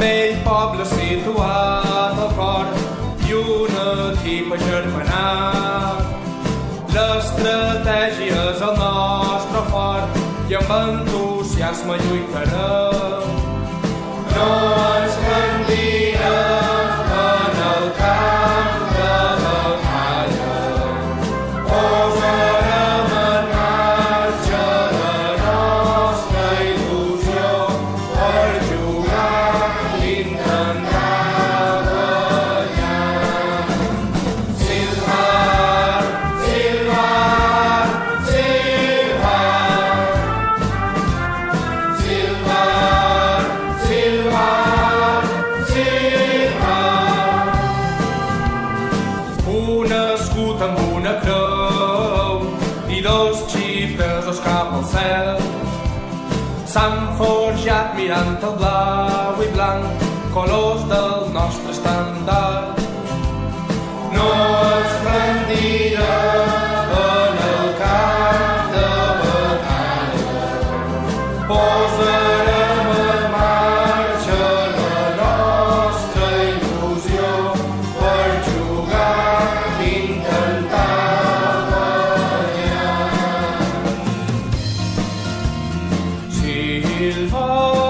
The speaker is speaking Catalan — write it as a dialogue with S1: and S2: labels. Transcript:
S1: vell poble situat al cor i un equip agermanat. L'estratègia és el nostre fort i amb entusiasme lluitarem. No ens rendirem en el camp de batalla. Posarem en marxa la nostra il·lusió per jugar i intentar guanyar. Silvar, silvar, silvar. Silvar, silvar, silvar. Un escut amb una creu i dos xifres cap al cel s'han forjat mirant el blau i blanc, colors del nostre estendard. No ens rendirem en el camp de batalla. Posarem en marxa la nostra il·lusió per jugar i intentar guanyar. Silvar.